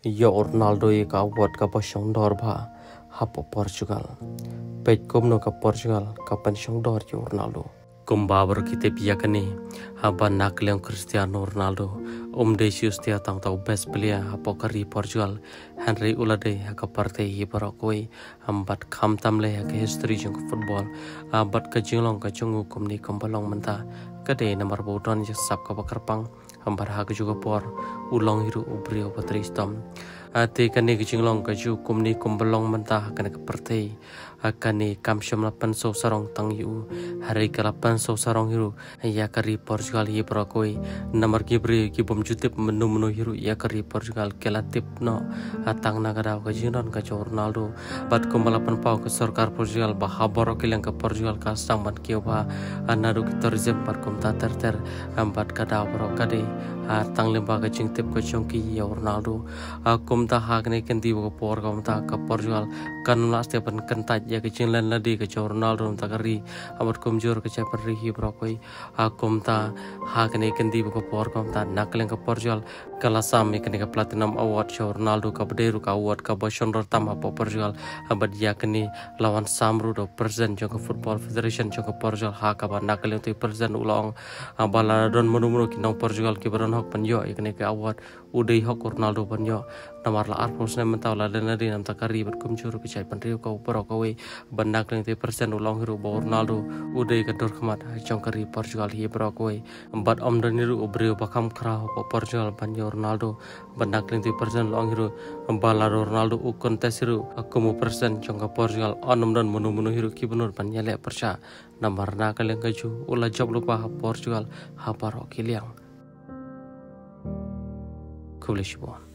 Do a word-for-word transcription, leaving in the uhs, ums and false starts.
Yo Ronaldo ye ka award ka pasyong dor ba hapo Portugal. Pej komno ka Portugal ka pasyong dor yo Ronaldo. Kumbabar kita piyakani haba nakleng Cristiano Ronaldo um desius tia tang tau best player hapo kari Portugal Henry Ulade haka partai hi barakoi ambat kham tamle haka history jong football abat ka jinglong ka chungu kumni kombalong menta kade nomor boton je sap ka bakarpang ambar haka juga por ulong hiru ubrio patristom ate kane ka jinglong ka ju kumni kombalong menta haka ka partai akane kamsham lapan so sarong tang yu hari kalapan so sarong hiru ya kari Portugal hi barakoi nomor gibri ki bom jutip menu menu hiru ya kari Portugal kelatip no atang nagara ka jinon ka Ronaldo bat kumbalapan pau ke sarkar Portugal bahaboro kilang ka Portugal ka sang ban kioba anaru ki tourism par komta ter ter ambat kada boro kade tang lemba ka jingtip ka chongki ya Ronaldo kumta hagne kendi ko por komta ka Portugal kan last pan kentaj ya ke jinglan ladi ka Ronaldo ta kari abat komjor ka chapari hi brokoi kumta hagne kendi ko por komta nakleng ka Portugal kala sam ikne ka platinum award show Ronaldo ka bderu ka award ka boshon rotama po Portugal abad yakni lawan samru do present jong football federation jong Portugal ha ka ba nakle tu present ulong abala don menu-menu kinong Portugal ki baron hok panyo ikne ka award udai hok Ronaldo panyo namar la arpos na mentaw la denari nam takari bat kumjur ki chai panriu ka uparo ka we bandak leng tu present ulong hiru bo Ronaldo udai ka dor khamat jong kari Portugal hi bro ko we bat om daniru ubrio bakam khra po Portugal panyo Ronaldo bandak leng tu present ulong hiru bala Ronaldo u kontesiru akumu persen jong Portugal onom dan menu-menu hiru ki benur pan nyale persa namar na kaleng kaju ula job lupa Portugal ha paro kiliang kulish bon